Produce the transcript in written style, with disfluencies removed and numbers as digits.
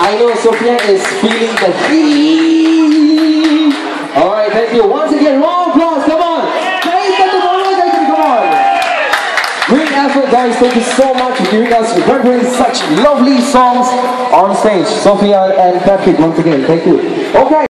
I know Sophia is feeling the heat. Alright, thank you. Once again, round of applause, come on. Come on. Great effort, guys. Thank you so much for giving us, remembering such lovely songs on stage. Sophia and Patrick, once again, thank you. Okay.